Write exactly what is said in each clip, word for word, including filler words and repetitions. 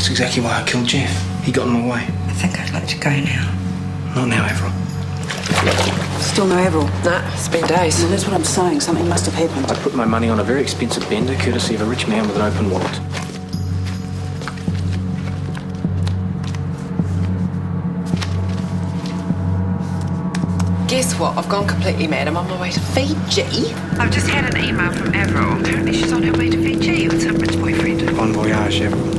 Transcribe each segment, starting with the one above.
exactly why I killed Jeff. He got in my way. I think I'd like to go now. Not now, Avril. Still no Avril? Nah, it's been days. Well, that's what I'm saying. Something must have happened. I put my money on a very expensive bender, courtesy of a rich man with an open wallet. Guess what? I've gone completely mad. I'm on my way to Fiji. I've just had an email from Avril. Apparently she's on her way to Fiji with some rich boyfriend. Bon voyage, Avril.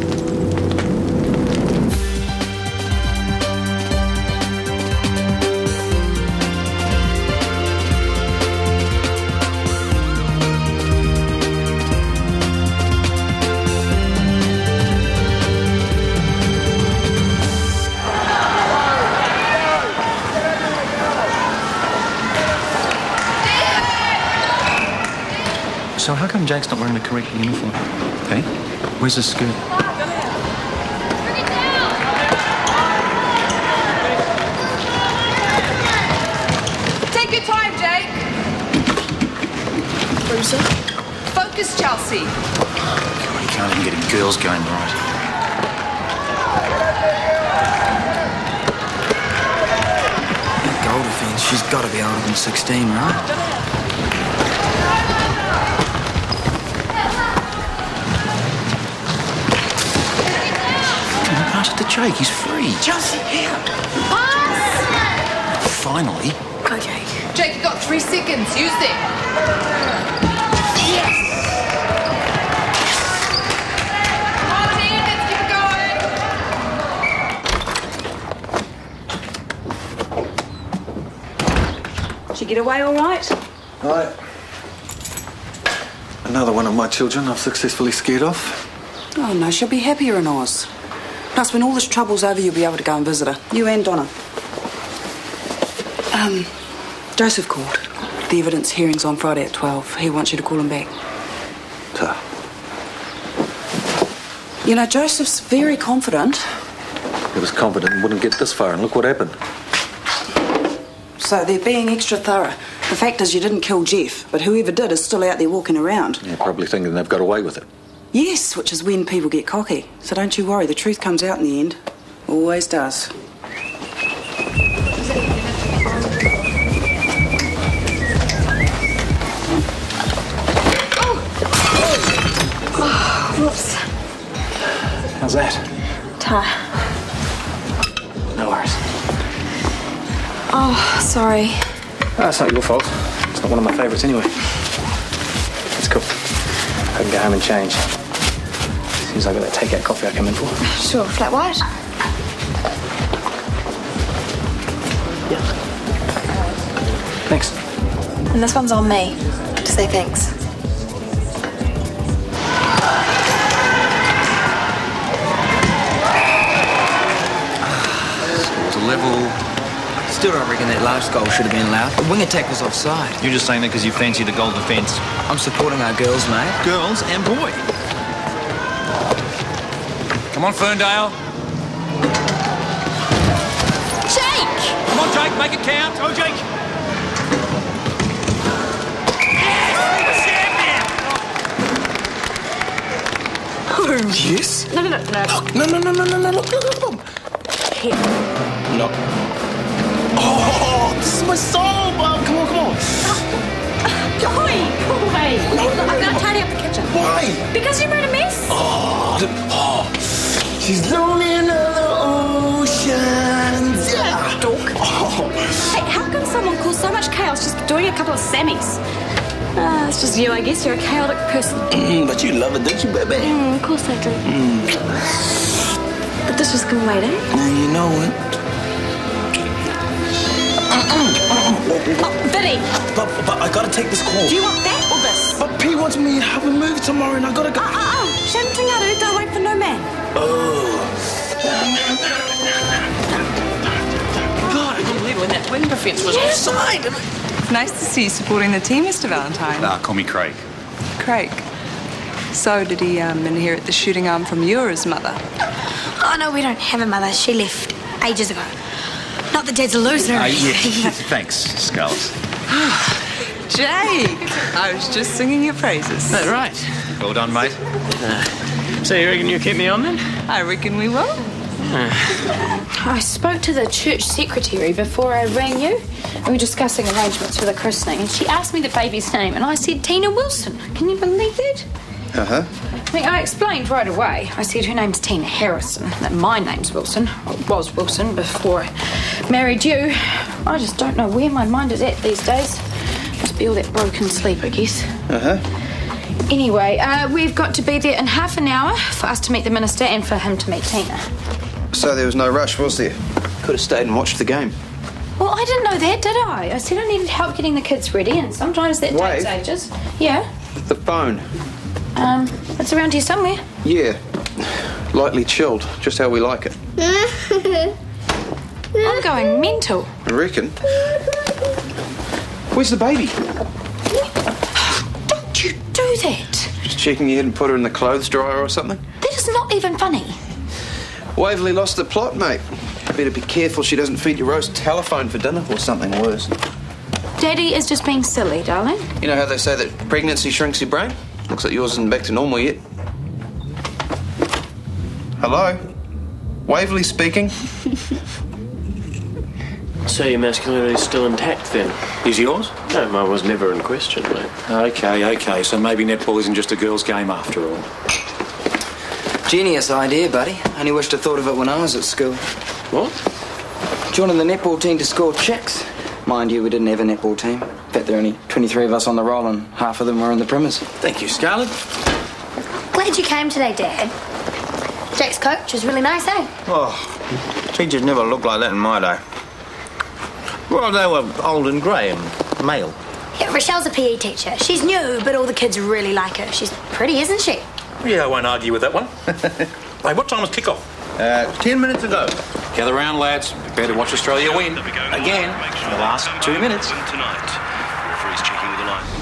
So how come Jake's not wearing the correct uniform? Hey, where's his skirt? Take your time, Jake. What is it? Focus, Chelsea. God, he can't even get a girl's game right. That goal defence, she's got to be older than sixteen, right? Pass it to Jake, he's free. Chelsea, here. Pass! Finally. Go, Jake. Jake, you got three seconds. Use them. Yes! Come on, team, let's keep it going. Did she get away all right? Right. Another one of my children I've successfully scared off. Oh, no, she'll be happier in Oz. Plus, when all this trouble's over, you'll be able to go and visit her. You and Donna. Um, Joseph called. The evidence hearing's on Friday at twelve. He wants you to call him back. Ta. You know, Joseph's very confident. He was confident he wouldn't get this far, and look what happened. So they're being extra thorough. The fact is you didn't kill Jeff, but whoever did is still out there walking around. Yeah, probably thinking they've got away with it. Yes, which is when people get cocky. So don't you worry, the truth comes out in the end. Always does. Oh, whoops. How's that? Ta. No worries. Oh, sorry. Oh, it's not your fault. It's not one of my favourites anyway. It's cool. I can go home and change. As soon as I got that takeout coffee I come in for. Sure, flat white? Yeah. Thanks. And this one's on me to say thanks. Scores a level. Still don't reckon that last goal should have been allowed. The wing attack was offside. You're just saying that because you fancy the goal defence. I'm supporting our girls, mate. Girls and boy. Come on, Ferndale. Jake! Come on, Jake, make it count. Go, Jake. Yes? No, no, no, no. Look, no, no, no, no, no, no, look, look, look, look. Here. Look. Oh, this is my soul, Bob. Come on, come on. Oi, go away. No, no, no, I'm going no. to tidy up the kitchen. Why? Because you made a mess. Oh, the, oh. She's lonely in the oceans. Yeah. Dork. Oh. Hey, how come someone calls so much chaos just for doing a couple of Sammies? Ah, it's just you, I guess. You're a chaotic person. Mm, but you love it, don't you, baby? Mm, of course I do. Mm. The dishes can wait, eh? Mm, you know it. Oh, Vinny! But, but I gotta take this call. Do you want that or this? But P wants me to have a movie tomorrow and I gotta go. Ah, ah, ah. Shanting out, don't wait for no man. Oh. God, I can't believe when that wing defence was offside. Nice to see you supporting the team, Mister Valentine. Ah, call me Craig. Craig. So did he um, inherit the shooting arm from you or his mother? Oh, no, we don't have a mother. She left ages ago. Not that Dad's a loser. Uh, yeah. Thanks, Scarlett. Jake! I was just singing your praises. That's right. Well done, mate. So you reckon you keep me on then? I reckon we will. I spoke to the church secretary before I rang you. We were discussing arrangements for the christening, and she asked me the baby's name, and I said Tina Wilson. Can you believe that? Uh-huh. I mean, I explained right away. I said her name's Tina Harrison, that my name's Wilson. Well, it was Wilson before I married you. I just don't know where my mind is at these days. Must be all that broken sleep, I guess. Uh-huh. Anyway, uh, we've got to be there in half an hour for us to meet the minister and for him to meet Tina. So there was no rush, was there? Could have stayed and watched the game. Well, I didn't know that, did I? I said I needed help getting the kids ready, and sometimes that Wave? takes ages. Yeah. The phone. Um, it's around here somewhere. Yeah. Lightly chilled, just how we like it. I'm going mental. I reckon. Where's the baby? Don't you do that. Just checking you hadn't put her in the clothes dryer or something? That is not even funny. Waverley lost the plot, mate. Better be careful she doesn't feed you roast telephone for dinner or something worse. Daddy is just being silly, darling. You know how they say that pregnancy shrinks your brain? Looks like yours isn't back to normal yet. Hello? Waverley speaking. So your masculinity's still intact then? Is yours? No, mine was never in question, mate. Okay, okay. So maybe netball isn't just a girl's game after all. Genius idea, buddy. Only wished I thought of it when I was at school. What? Joining the netball team to score chicks. Mind you, we didn't have a netball team. In fact, there are only twenty-three of us on the roll and half of them were in the primers. Thank you, Scarlett. Glad you came today, Dad. Jack's coach is really nice, eh? Oh, teachers never looked like that in my day. Well, they were old and grey and male. Yeah, Rochelle's a P E teacher. She's new, but all the kids really like her. She's pretty, isn't she? Yeah, I won't argue with that one. Hey, what time was kick-off? Uh, ten minutes ago. Gather round, lads. Prepare to watch Australia win. Again, in the last two minutes. Tonight, referee's checking the line.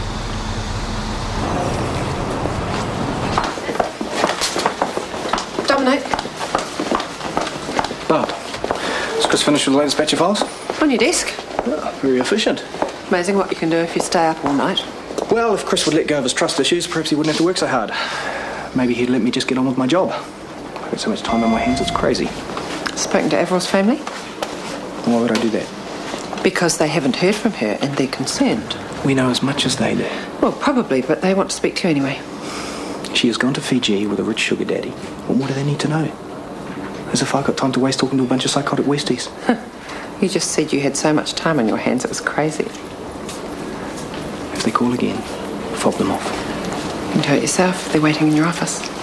Dominic, Barb, has Chris finished with the latest batch of files? on your desk. Oh, very efficient. Amazing what you can do if you stay up all night. Well, if Chris would let go of his trust issues, perhaps he wouldn't have to work so hard. Maybe he'd let me just get on with my job. I've got so much time on my hands, it's crazy. Spoken to Avril's family? Why would I do that? Because they haven't heard from her and they're concerned. We know as much as they do. Well, probably, but they want to speak to you anyway. She has gone to Fiji with a rich sugar daddy. What more do they need to know? As if I got time to waste talking to a bunch of psychotic Westies. You just said you had so much time on your hands, it was crazy. If they call again, fob them off. You can do it yourself. They're waiting in your office.